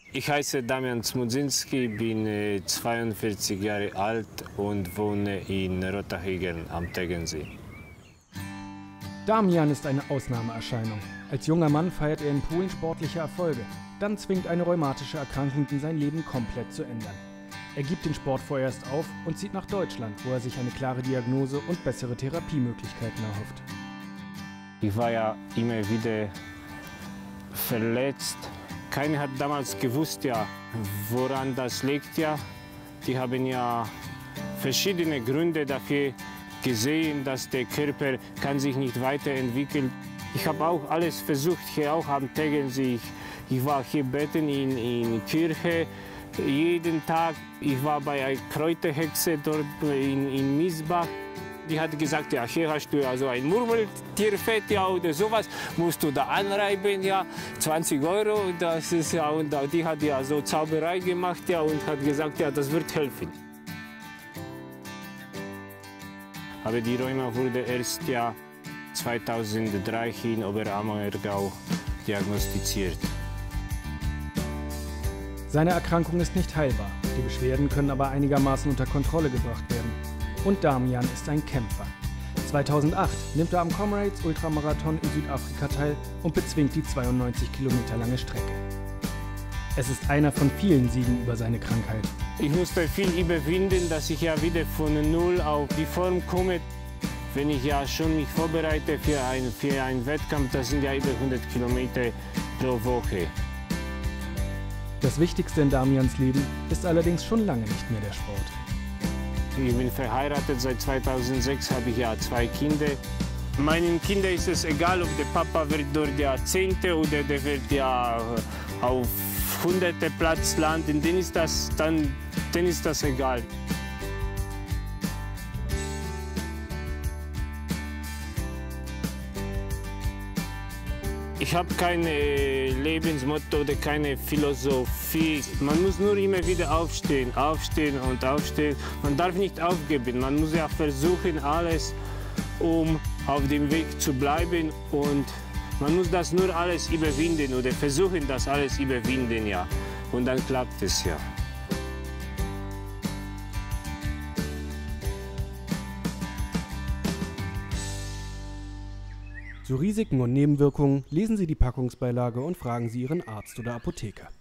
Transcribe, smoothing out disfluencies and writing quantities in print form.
Ich heiße Damian Smudzinski, bin 42 Jahre alt und wohne in Rottachegern am Tegernsee. Damian ist eine Ausnahmeerscheinung. Als junger Mann feiert er in Polen sportliche Erfolge. Dann zwingt eine rheumatische Erkrankung ihn, sein Leben komplett zu ändern. Er gibt den Sport vorerst auf und zieht nach Deutschland, wo er sich eine klare Diagnose und bessere Therapiemöglichkeiten erhofft. Ich war ja immer wieder verletzt. Keiner hat damals gewusst, ja, woran das liegt. Ja. Die haben ja verschiedene Gründe dafür gesehen, dass der Körper kann sich nicht weiterentwickeln. Ich habe auch alles versucht, hier auch am Tegernsee. Ich war hier beten in Kirche jeden Tag. Ich war bei einer Kräuterhexe dort in Miesbach. Die hat gesagt, ja, hier hast du also ein Murmeltierfett, ja, oder sowas, musst du da anreiben, ja, 20 €, das ist ja, und die hat ja so Zauberei gemacht, ja, und hat gesagt, ja, das wird helfen. Aber die Rheuma wurde erst ja 2003 in Oberammergau diagnostiziert. Seine Erkrankung ist nicht heilbar, die Beschwerden können aber einigermaßen unter Kontrolle gebracht werden. Und Damian ist ein Kämpfer. 2008 nimmt er am Comrades Ultramarathon in Südafrika teil und bezwingt die 92 Kilometer lange Strecke. Es ist einer von vielen Siegen über seine Krankheit. Ich musste viel überwinden, dass ich ja wieder von Null auf die Form komme. Wenn ich ja schon mich vorbereite für einen Wettkampf, das sind ja über 100 Kilometer pro Woche. Das Wichtigste in Damians Leben ist allerdings schon lange nicht mehr der Sport. Ich bin verheiratet, seit 2006 habe ich ja 2 Kinder. Meinen Kindern ist es egal, ob der Papa wird dort der 10. oder der wird ja auf 100. Platz landen, denen ist das egal. Ich habe kein Lebensmotto oder keine Philosophie. Man muss nur immer wieder aufstehen, aufstehen und aufstehen. Man darf nicht aufgeben. Man muss ja versuchen, alles, um auf dem Weg zu bleiben. Und man muss das nur alles überwinden oder versuchen, das alles überwinden, ja. Und dann klappt es ja. Zu Risiken und Nebenwirkungen lesen Sie die Packungsbeilage und fragen Sie Ihren Arzt oder Apotheker.